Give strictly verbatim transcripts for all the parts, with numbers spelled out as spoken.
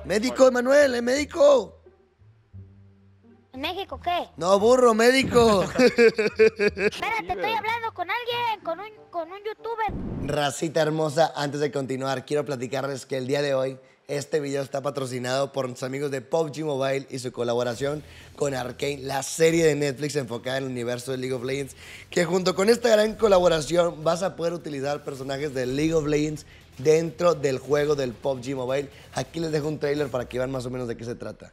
Médico, Emanuel, ¿eh, médico? ¿En México qué? No, burro, médico. Espérate, estoy hablando con alguien, con un, con un youtuber. Racita hermosa, antes de continuar, quiero platicarles que el día de hoy este video está patrocinado por nuestros amigos de P U B G Mobile y su colaboración con Arcane, la serie de Netflix enfocada en el universo de League of Legends, que junto con esta gran colaboración vas a poder utilizar personajes de League of Legends dentro del juego del P U B G Mobile. Aquí les dejo un trailer para que vean más o menos de qué se trata.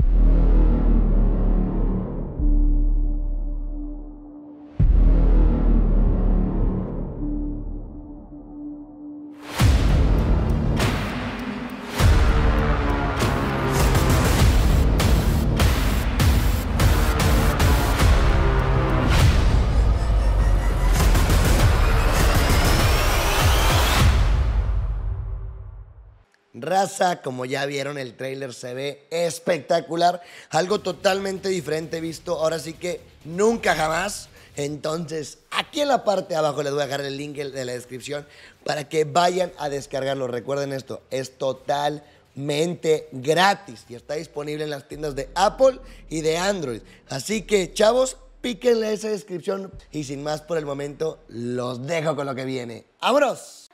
Raza, como ya vieron, el tráiler se ve espectacular, algo totalmente diferente visto, ahora sí que nunca jamás. Entonces, aquí en la parte de abajo les voy a dejar el link de la descripción para que vayan a descargarlo. Recuerden esto, es totalmente gratis y está disponible en las tiendas de Apple y de Android. Así que, chavos, píquenle esa descripción y sin más por el momento, los dejo con lo que viene. ¡Vámonos!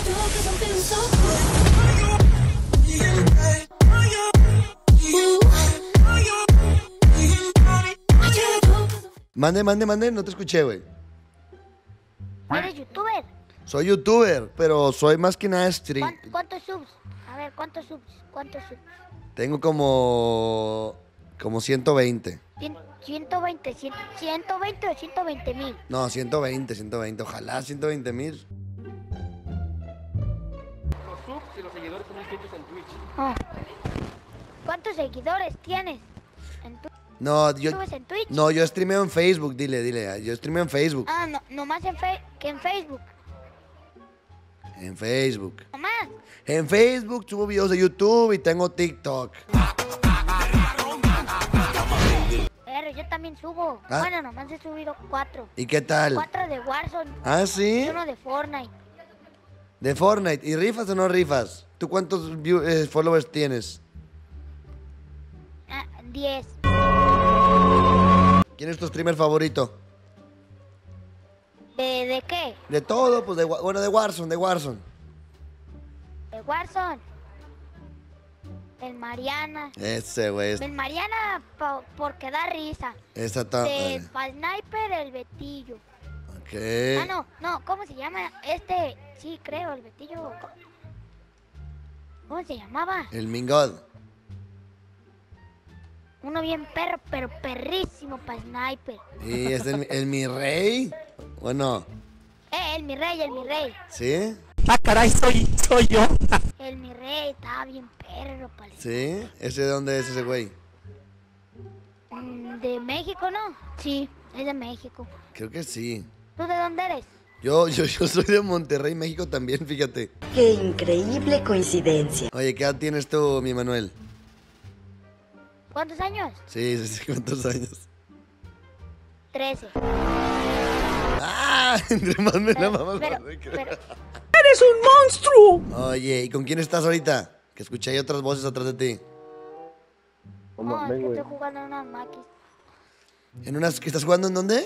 Mande, mande, mande, no te escuché, güey. ¿Eres youtuber? Soy youtuber, pero soy más que nada stream. ¿Cuántos subs? A ver, ¿cuántos subs? ¿Cuántos subs? Tengo como... como ciento veinte. ciento veinte, ciento veinte o ciento veinte mil. No, ciento veinte, ciento veinte, ojalá ciento veinte mil. Los subs y los seguidores son distintos en Twitch. Oh. ¿Cuántos seguidores tienes en Twitch? No, yo... ¿Subes en Twitch? No, yo streameo en Facebook, dile, dile. Yo streameo en Facebook. Ah, no, nomás en fe que en Facebook. En Facebook. Nomás. En Facebook subo videos de YouTube y tengo TikTok. Pero yo también subo. ¿Ah? Bueno, nomás he subido cuatro. ¿Y qué tal? Cuatro de Warzone. ¿Ah, sí? Y uno de Fortnite. De Fortnite. ¿Y rifas o no rifas? ¿Tú cuántos view- eh, followers tienes? Ah, diez. ¿Quién es tu streamer favorito? ¿De, ¿De qué? De todo, pues de, Wa- bueno, de Warzone, de Warzone. De Warzone. El Mariana. Ese, güey. El Mariana po- porque da risa. Esa ta... De eh, Sniper el Betillo. Ok. Ah, no, no, ¿cómo se llama? Este, sí, creo, el Betillo. ¿Cómo se llamaba? El Mingod. Uno bien perro, pero perrísimo para Sniper. ¿Y es el, el mi rey? Bueno, Eh, el mi rey, el mi rey. ¿sí? Ah, caray, soy, soy yo. El mi rey estaba bien perro, pale. ¿Sí? ¿Ese de dónde es ese güey? Mm, ¿De México, no? Sí, es de México. Creo que sí. ¿Tú de dónde eres? Yo, yo, yo soy de Monterrey, México también, fíjate. Qué increíble coincidencia. Oye, ¿qué edad tienes tú, mi Manuel? ¿Cuántos años? Sí, sí, sí, ¿cuántos años? Trece. ¡Ah! Entre más me la Pero, mamas, pero, más me creo. pero, ¡Eres un monstruo! Oye, ¿y con quién estás ahorita? Que escuché ahí otras voces atrás de ti. no, es que estoy jugando en unas maquis. ¿En unas que estás jugando en dónde?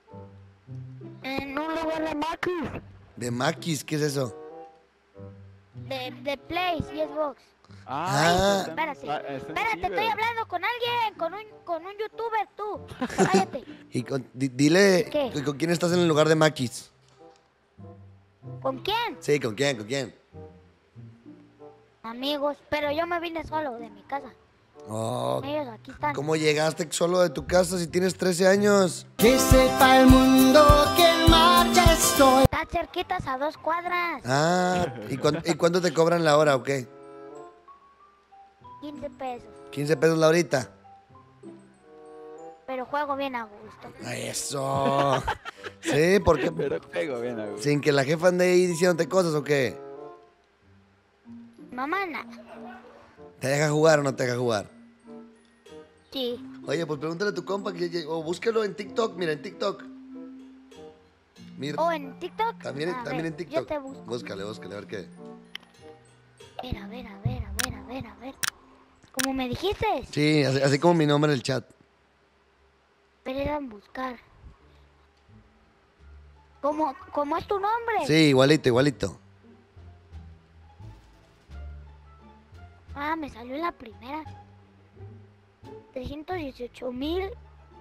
En un lugar de maquis. De Maquis, ¿qué es eso? De, de Play y Xbox. Ah. Espérate, está en espérate, Ciber. estoy hablando con alguien, con un, con un youtuber, tú. Cállate. Y con- di- dile, ¿Qué? ¿con quién estás en el lugar de Maquis? ¿Con quién? Sí, ¿con quién? ¿Con quién? Amigos, pero yo me vine solo de mi casa. Oh, Ellos aquí están. ¿cómo llegaste solo de tu casa si tienes trece años? Que sepa el mundo que en marcha estoy. Están cerquitas a dos cuadras. Ah, ¿y, cuán- ¿y cuánto te cobran la hora o qué? quince pesos. ¿quince pesos la horita? Pero juego bien a gusto. Eso. Sí, porque Pero pego bien, güey. sin que la jefa ande ahí diciéndote cosas o qué. Mamá, nada. ¿Te deja jugar o no te deja jugar? Sí. Oye, pues pregúntale a tu compa que, o búsquelo en TikTok, mira, en TikTok. Mira, ¿O en TikTok? también, A también ver, en TikTok. Yo te busco. Búscale, búscale, a ver qué. A ver, a ver, a ver, a ver, a ver, a ver. Como me dijiste. Sí, así, así como mi nombre en el chat. Pero era buscar. ¿Cómo, ¿Cómo es tu nombre? Sí, igualito, igualito. Ah, me salió en la primera. trescientos dieciocho mil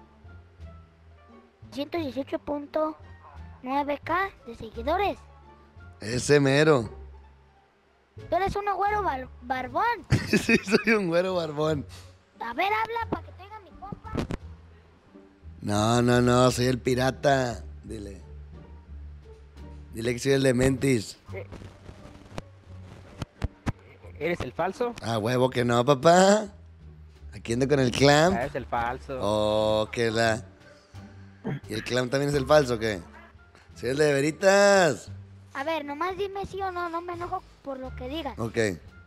ciento dieciocho punto nueve K de seguidores. Ese mero. Tú eres un güero bar- barbón. Sí, soy un güero barbón. A ver, habla para que tenga mi compa. No, no, no, soy el pirata. Dile. Dile que soy el de Mentis. ¿Eres el falso? Ah, huevo que no, papá. Aquí ando con el clam. Ah, es el falso. Oh, que la. ¿Y el clam también es el falso o qué? Soy el de veritas. A ver, nomás dime sí o no, no me enojo por lo que digas. Ok.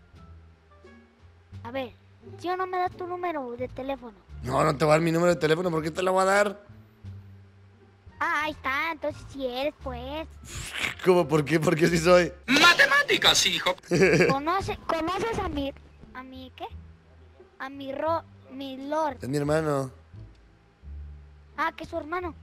A ver, ¿sí o no me das tu número de teléfono? No, no te voy a dar mi número de teléfono, ¿por qué te lo voy a dar? Ah, ahí está, entonces si eres, pues. ¿Cómo? ¿Por qué? ¿Por qué sí soy? Matemáticas, hijo. Conoce, ¿Conoces a mi, a mi, qué? A mi ro, mi lord. Es mi hermano. Ah, que es su hermano.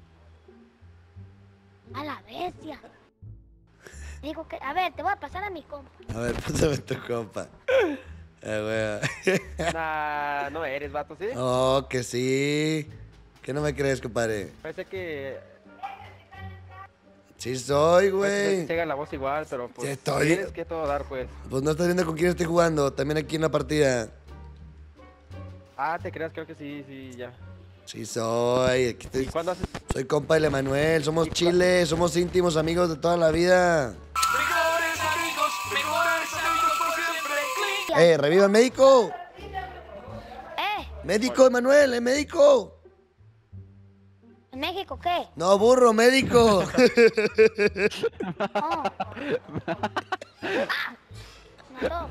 A la bestia. Digo que, a ver, te voy a pasar a mi compa. A ver, pásame tu compa. Ah, güey. Nah, no eres, vato, ¿sí? Oh, que sí. ¿Qué no me crees, compadre? Parece que... Sí soy, Parece que güey. se haga la voz igual, pero pues... Sí estoy. Tienes que todo dar, pues. Pues no estás viendo con quién estoy jugando. También aquí en la partida. Ah, te creas, creo que sí, sí, ya. Sí soy. Aquí ¿Y estoy. cuándo haces...? Soy compa de Emanuel. Somos chiles. Somos íntimos amigos de toda la vida. Eh, reviva el médico. ¿Eh? Médico, Emanuel, eh, médico. ¿En México qué? No, burro, médico. Oh. Ah, no.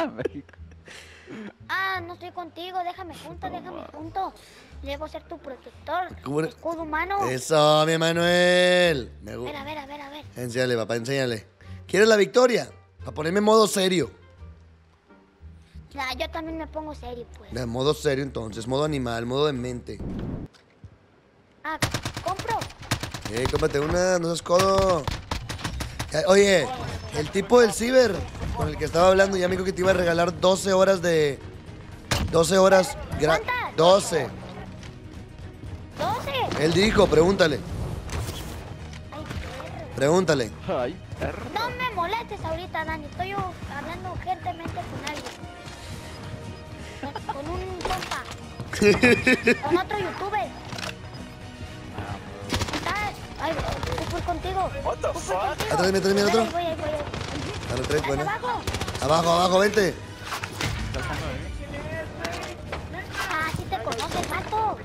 Ah, no estoy contigo, déjame junto, déjame junto. Debo ser tu protector, ¿Cómo eres? escudo humano. Eso, mi Emanuel. Me A ver, gusta. a ver, a ver, a ver. Enséñale, papá, enséñale. ¿Quieres la victoria? Para ponerme en modo serio. Ya, yo también me pongo serio, pues. De modo serio, entonces. Modo animal, modo de mente. Ah, compro. Eh, cómprate una, no seas codo. Eh, Oye, el tipo del ciber con el que estaba hablando ya me dijo que te iba a regalar doce horas de... doce horas... gra- ¿Cuántas? doce. doce. Él dijo, pregúntale. Ay, perro. Pregúntale. Ay, perro. No me molestes ahorita, Dani. Estoy yo hablando urgentemente con alguien. Con, con un compa. Con otro youtuber. ¿Estás? Ay, yo fui contigo. What the fuck? Atrás de mí, atrás de mí, Ahí otro. voy, ahí voy, ahí voy. Dale, tres, ¿Estás bueno. abajo? Abajo, abajo, vente. Ah, sí te conoces, mato.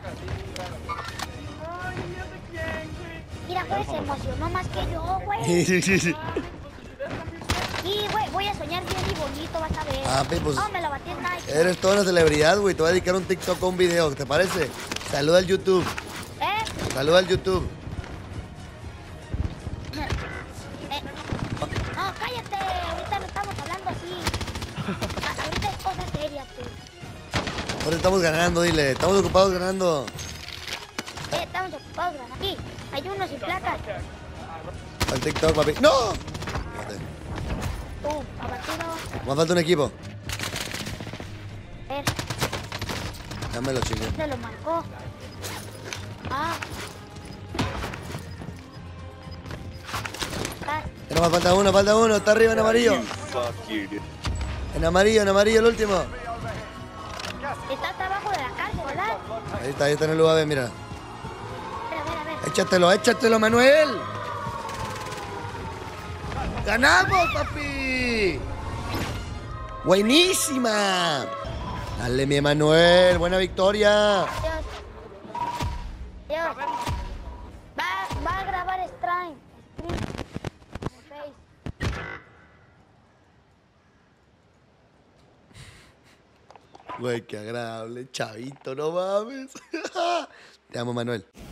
Mira, güey, se emocionó más que yo, güey. Sí, sí, sí. Sí, güey, voy a soñar bien y bonito, vas a ver. Ah, pues- No, me la batí en Nike. Eres toda una celebridad, güey. Te voy a dedicar un TikTok o un video, ¿te parece? Saluda al YouTube. ¿Eh? Saluda al YouTube. Eh, no, cállate, ahorita no estamos hablando así. A- Ahorita es cosa seria, tú. Ahora estamos ganando, dile. Estamos ocupados ganando. Eh, estamos ocupados, ganando. Aquí, hay uno sin placas. Al TikTok, papi. ¡No! Espérate. Tú, abatido. Me falta un equipo. A ver, Dámelo, chingue. se lo marcó. Ah. Ah, Ya no me falta uno, falta uno. Está arriba en amarillo. En amarillo, en amarillo, el último. estás abajo de la cárcel, ¿verdad? Ahí está, ahí está en el U A V, mira. A ver, a ver, a ver. Échatelo, échatelo, Manuel. ¡Ganamos, papi! ¡Buenísima! Dale, mi Emanuel, buena victoria. Dios. Dios. Va, va a grabar stream. Stream. En Face. Güey, qué agradable, chavito, no mames. Te amo, Manuel.